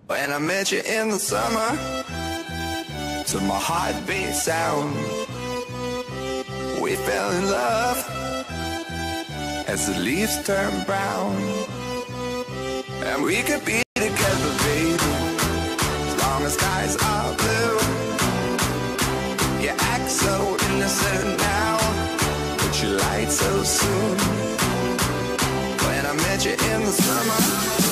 When I met you in the summer, to my heartbeat sound, we fell in love as the leaves turn brown. And we could be together, baby, as long as skies are blue. You act so innocent now, but you lied so soon. When I met you in the summer,